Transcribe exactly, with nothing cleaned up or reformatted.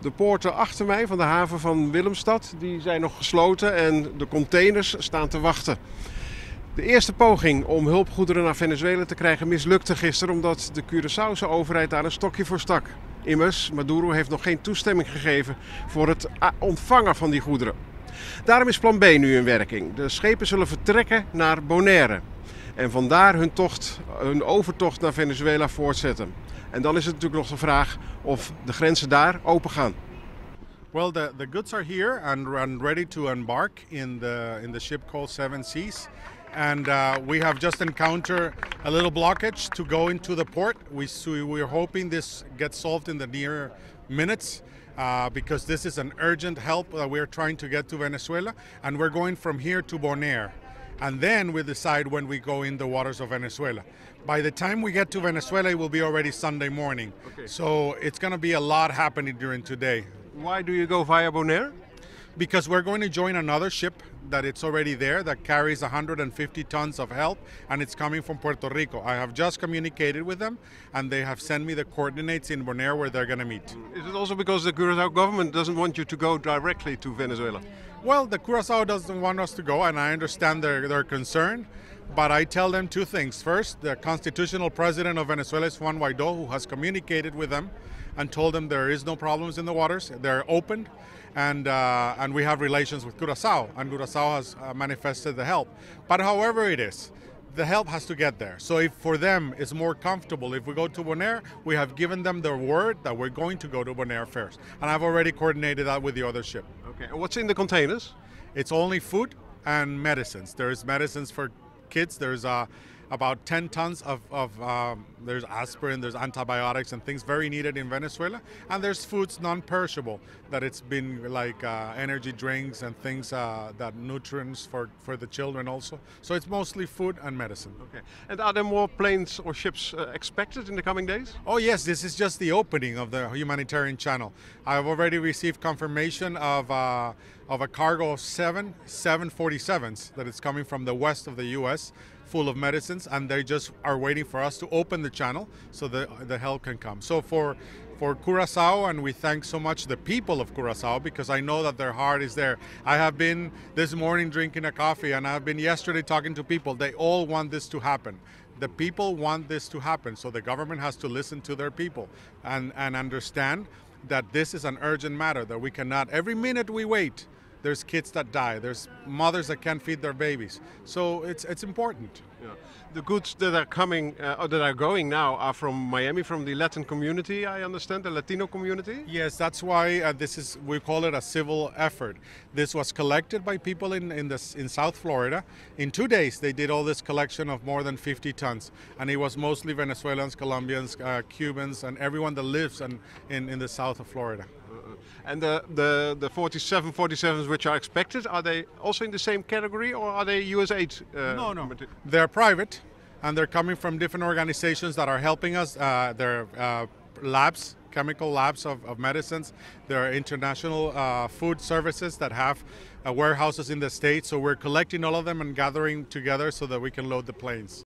De poorten achter mij van de haven van Willemstad die zijn nog gesloten en de containers staan te wachten. De eerste poging om hulpgoederen naar Venezuela te krijgen mislukte gisteren omdat de Curaçaose overheid daar een stokje voor stak. Immers, Maduro heeft nog geen toestemming gegeven voor het ontvangen van die goederen. Daarom is plan B nu in werking. De schepen zullen vertrekken naar Bonaire en vandaar hun, tocht, hun overtocht naar Venezuela voortzetten. En dan is het natuurlijk nog de vraag of de grenzen daar open gaan. Well, the, the goods are here and, and ready to embark in the in the ship called Seven Seas. And uh, we have just encountered a little blockage to go into the port. We, so we're hoping this gets solved in the near minutes uh, because this is an urgent help that we're trying to get to Venezuela. And we're going from here to Bonaire. And then we decide when we go in the waters of Venezuela. By the time we get to Venezuela, it will be already Sunday morning. Okay. So it's going to be a lot happening during today. Why do you go via Bonaire? Because we're going to join another ship that it's already there that carries one hundred fifty tons of help, and it's coming from Puerto Rico. I have just communicated with them and they have sent me the coordinates in Bonaire where they're going to meet. Is it also because the Curaçao government doesn't want you to go directly to Venezuela? Well, the Curaçao doesn't want us to go, and I understand their, their concern, but I tell them two things. First, the constitutional president of Venezuela is Juan Guaidó, who has communicated with them and told them there is no problems in the waters. They're open, and uh, and we have relations with Curaçao, and Curaçao has uh, manifested the help. But however it is, the help has to get there. So if for them it's more comfortable if we go to Bonaire, we have given them their word that we're going to go to Bonaire first. And I've already coordinated that with the other ship. Okay, and what's in the containers? It's only food and medicines. There's medicines for kids. There's uh, about ten tons of, of um, there's aspirin, there's antibiotics and things very needed in Venezuela. And there's foods non-perishable that it's been like uh, energy drinks and things uh, that nutrients for, for the children also. So it's mostly food and medicine. Okay. And are there more planes or ships uh, expected in the coming days? Oh yes, this is just the opening of the humanitarian channel. I've already received confirmation of uh, of a cargo of seven seven forty-sevens that is coming from the west of the U S full of medicines, and they just are waiting for us to open the channel so the the help can come. So for for Curaçao, and we thank so much the people of Curaçao because I know that their heart is there. I have been this morning drinking a coffee, and I have been yesterday talking to people. They all want this to happen. The people want this to happen, so the government has to listen to their people and, and understand that this is an urgent matter, that we cannot, every minute we wait, there's kids that die, there's mothers that can't feed their babies. So it's it's important. Yeah. The goods that are coming, uh, or that are going now, are from Miami, from the Latin community, I understand, the Latino community? Yes, that's why uh, this is, we call it a civil effort. This was collected by people in, in, the, in South Florida. In two days, they did all this collection of more than fifty tons. And it was mostly Venezuelans, Colombians, uh, Cubans, and everyone that lives in, in, in the south of Florida. And the, the, the forty-seven forty-sevens which are expected, are they also in the same category or are they U S aid? Uh, no, no. They're private and they're coming from different organizations that are helping us. Uh, they're uh, labs, chemical labs of, of medicines. There are international uh, food services that have uh, warehouses in the States. So we're collecting all of them and gathering together so that we can load the planes.